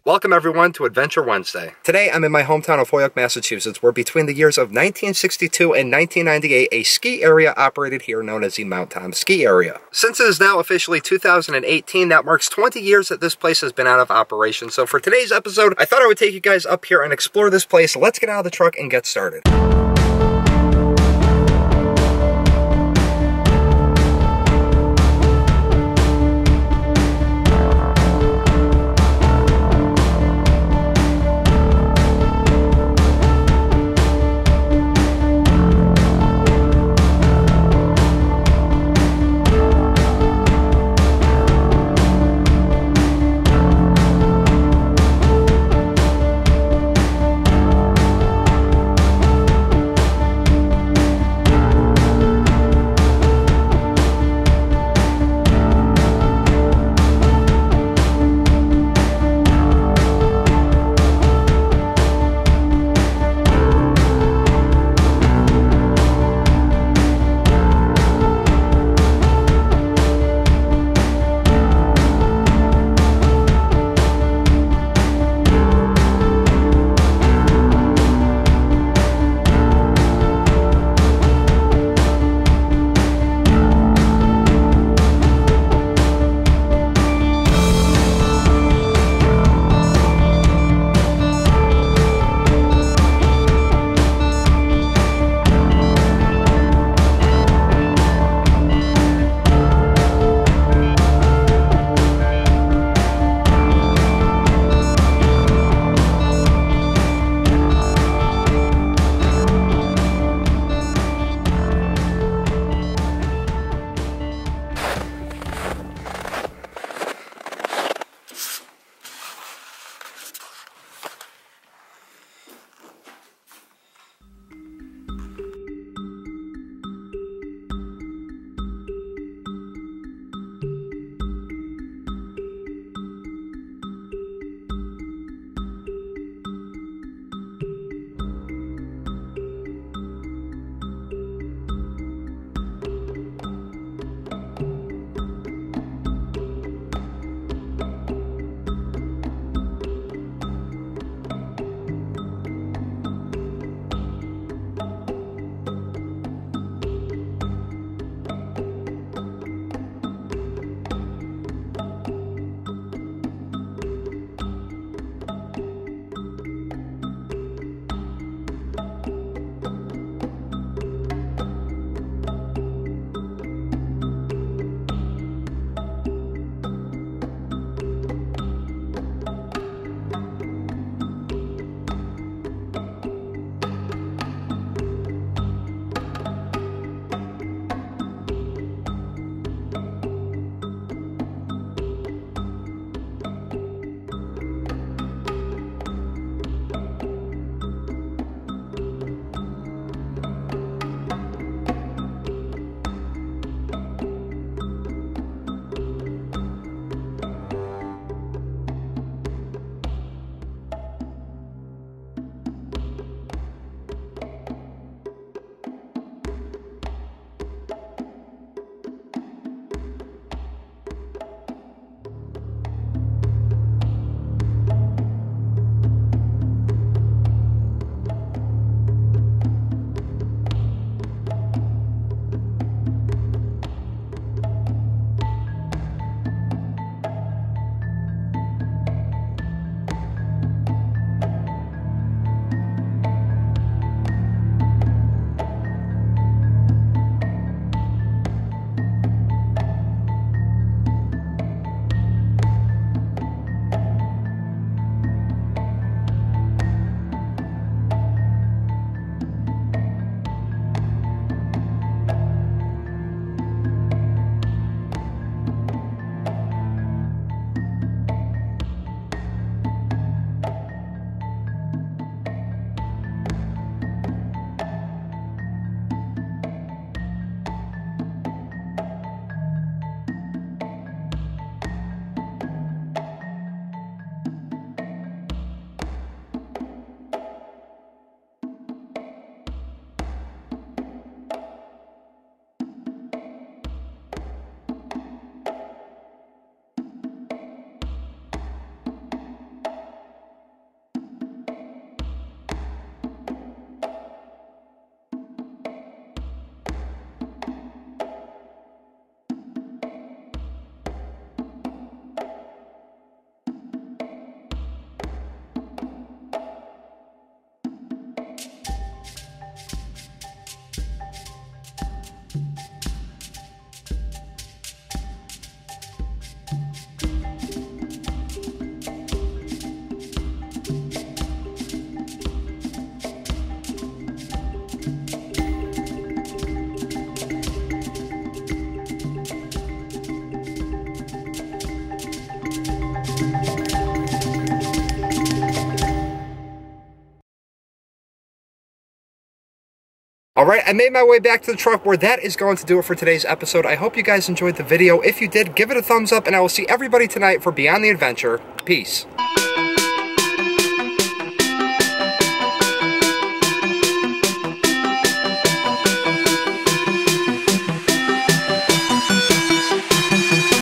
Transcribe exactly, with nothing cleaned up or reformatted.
Welcome everyone to Adventure Wednesday. Today I'm in my hometown of Holyoke, Massachusetts, where between the years of nineteen sixty-two and nineteen ninety-eight, a ski area operated here known as the Mount Tom Ski Area. Since it is now officially two thousand eighteen, that marks twenty years that this place has been out of operation. So for today's episode, I thought I would take you guys up here and explore this place. Let's get out of the truck and get started. Alright, I made my way back to the truck where that is going to do it for today's episode. I hope you guys enjoyed the video. If you did, give it a thumbs up, and I will see everybody tonight for Beyond the Adventure. Peace.